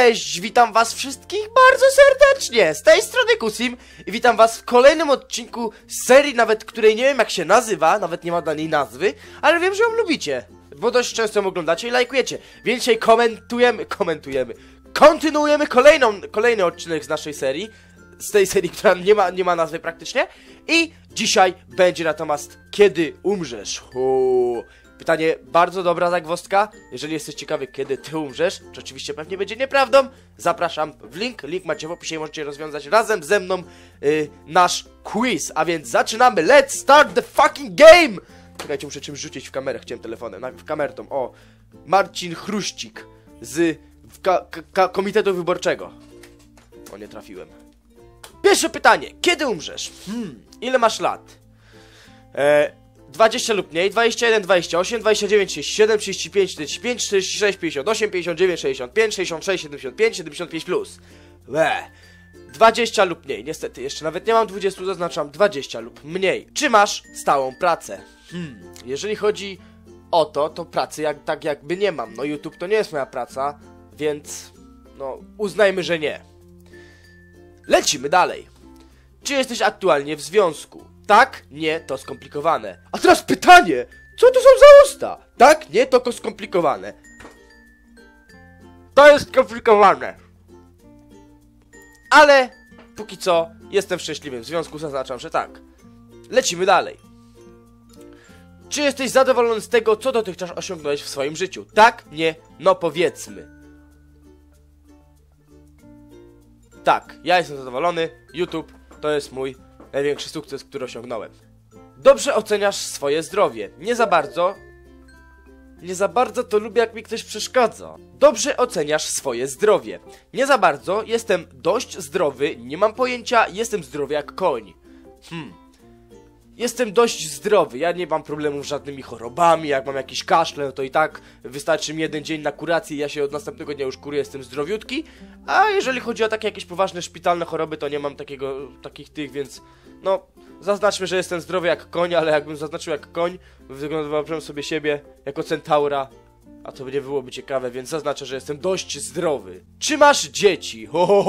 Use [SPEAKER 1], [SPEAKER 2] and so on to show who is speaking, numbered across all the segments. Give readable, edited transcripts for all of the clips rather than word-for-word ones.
[SPEAKER 1] Cześć, witam was wszystkich bardzo serdecznie, z tej strony Kusim i witam was w kolejnym odcinku serii, nawet której nie wiem jak się nazywa, nawet nie ma dla niej nazwy, ale wiem, że ją lubicie, bo dość często ją oglądacie i lajkujecie, więc dzisiaj kontynuujemy kolejny odcinek z naszej serii, z tej serii, która nie ma nazwy praktycznie i dzisiaj będzie natomiast kiedy umrzesz. Pytanie bardzo dobra zagwozdka. Jeżeli jesteś ciekawy, kiedy ty umrzesz, czy oczywiście pewnie będzie nieprawdą, zapraszam w link macie w opisie i możecie rozwiązać razem ze mną nasz quiz. A więc zaczynamy, let's start the fucking game! Czekajcie, muszę czymś rzucić w kamerę, chciałem telefonem, najpierw kamertą. O, Marcin Chruścik z Komitetu Wyborczego. O, nie trafiłem. Pierwsze pytanie, kiedy umrzesz? Ile masz lat? 20 lub mniej, 21, 28, 29, 37, 35, 45, 46, 58, 59, 65, 66, 75, 75 plus. 20 lub mniej, niestety, jeszcze nawet nie mam 20, zaznaczam 20 lub mniej. Czy masz stałą pracę? Jeżeli chodzi o to pracy tak jakby nie mam. No YouTube to nie jest moja praca, więc no uznajmy, że nie. Lecimy dalej. Czy jesteś aktualnie w związku? Tak, nie, to skomplikowane. A teraz pytanie! Co to są za usta? Tak, nie, to skomplikowane. To jest skomplikowane. Ale póki co jestem w szczęśliwym związku, zaznaczam, że tak. Lecimy dalej. Czy jesteś zadowolony z tego, co dotychczas osiągnąłeś w swoim życiu? Tak, nie, no powiedzmy. Tak, ja jestem zadowolony. YouTube to jest mój największy sukces, który osiągnąłem. Dobrze oceniasz swoje zdrowie. Nie za bardzo to lubię, jak mi ktoś przeszkadza. Dobrze oceniasz swoje zdrowie. Nie za bardzo, jestem dość zdrowy, nie mam pojęcia, jestem zdrowy jak koń. Jestem dość zdrowy, ja nie mam problemów z żadnymi chorobami, jak mam jakiś kaszle, no to i tak wystarczy mi jeden dzień na kurację i ja się od następnego dnia już kuruję, jestem zdrowiutki. A jeżeli chodzi o takie jakieś poważne szpitalne choroby, to nie mam takich, więc no zaznaczmy, że jestem zdrowy jak koń, ale jakbym zaznaczył jak koń, wyglądałbym sobie siebie jako centaura, a to nie byłoby ciekawe, więc zaznaczę, że jestem dość zdrowy. Czy masz dzieci?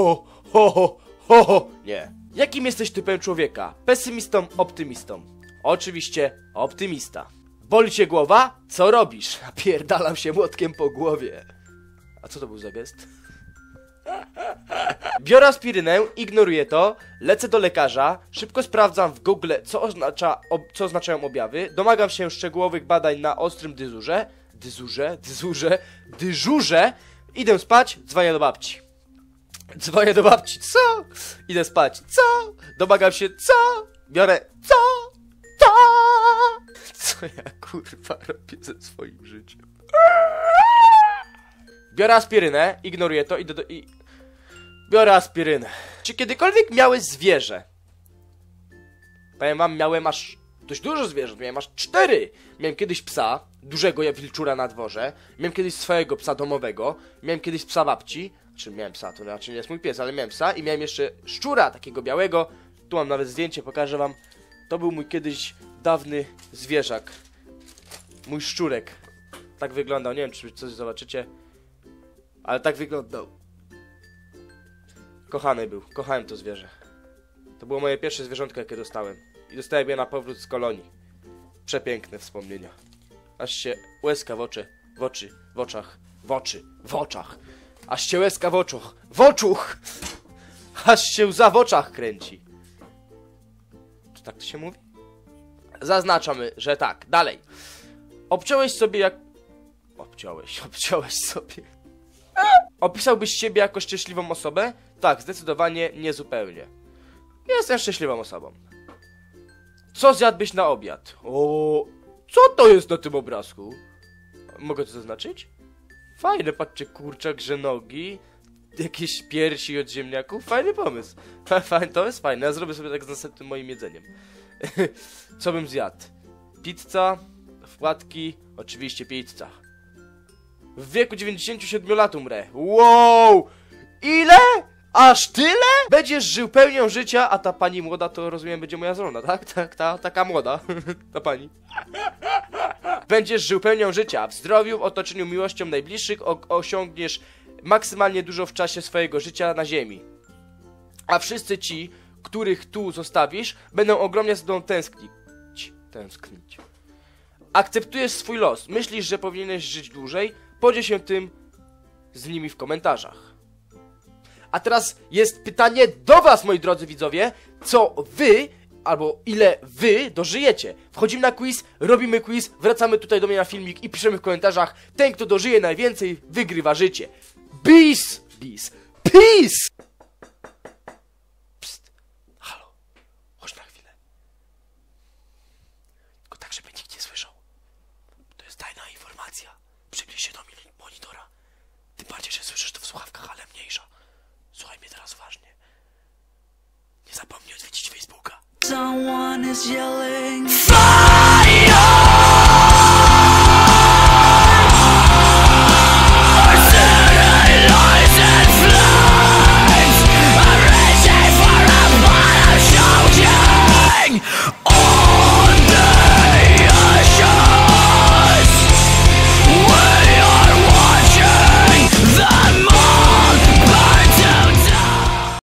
[SPEAKER 1] Nie. Jakim jesteś typem człowieka? Pesymistą, optymistą? Oczywiście optymista. Boli cię głowa? Co robisz? Napierdalam się młotkiem po głowie. A co to był za gest? Biorę aspirynę, ignoruję to, lecę do lekarza, szybko sprawdzam w Google, co oznaczają objawy, domagam się szczegółowych badań na ostrym dyżurze, idę spać, dzwonię do babci. Co? Idę spać, co? Domagam się, co? Biorę, co? Co ja kurwa robię ze swoim życiem? Biorę aspirynę, ignoruję to, biorę aspirynę. Czy kiedykolwiek miałeś zwierzę? Powiem wam, miałem aż dość dużo zwierząt, miałem aż 4. Miałem kiedyś psa, dużego wilczura na dworze. Miałem kiedyś swojego psa domowego. Miałem kiedyś psa babci. Miałem psa, to znaczy nie jest mój pies, ale miałem psa. I miałem jeszcze szczura, takiego białego. Tu mam nawet zdjęcie, pokażę wam. To był mój kiedyś dawny zwierzak. Mój szczurek. Tak wyglądał, nie wiem czy coś zobaczycie. Ale tak wyglądał. Kochany był, kochałem to zwierzę. To było moje pierwsze zwierzątko, jakie dostałem. I dostałem je na powrót z kolonii. Przepiękne wspomnienia. Aż się łezka w oczach. Aż się łezka w oczuch. Aż się łza w oczach kręci. Czy tak to się mówi? Zaznaczamy, że tak. Dalej. Obciąłeś sobie. Opisałbyś siebie jako szczęśliwą osobę? Tak, zdecydowanie niezupełnie. Jestem szczęśliwą osobą. Co zjadłbyś na obiad? Co to jest na tym obrazku? Mogę to zaznaczyć? Fajne, patrzcie, kurczak, że nogi, jakieś piersi od ziemniaków, fajny pomysł. To jest fajne, ja zrobię sobie tak z następnym moim jedzeniem. Co bym zjadł? Pizza, wpłatki, oczywiście pizza. W wieku 97 lat umrę. Wow! Ile? Aż tyle? Będziesz żył pełnią życia, a ta pani młoda to rozumiem będzie moja żona, tak? Taka młoda, ta pani. Będziesz żył pełnią życia, w zdrowiu, w otoczeniu miłością najbliższych, osiągniesz maksymalnie dużo w czasie swojego życia na ziemi. A wszyscy ci, których tu zostawisz, będą ogromnie z tobą tęsknić. Akceptujesz swój los, myślisz, że powinieneś żyć dłużej, podziel się tym z nimi w komentarzach. A teraz jest pytanie do was, moi drodzy widzowie, co wy, albo ile wy dożyjecie. Wchodzimy na quiz, robimy quiz, wracamy tutaj do mnie na filmik i piszemy w komentarzach, ten kto dożyje najwięcej, wygrywa życie. Peace! Peace! Peace! Psst. Halo, chodź na chwilę. Tylko tak, żeby nikt nie słyszał. To jest tajna informacja. Przybliż się do monitora. Tym bardziej, że słyszysz to w słuchawkach, ale mniejsza. Słuchaj mnie teraz uważnie. Nie zapomnij odwiedzić Facebooka. Someone is yelling.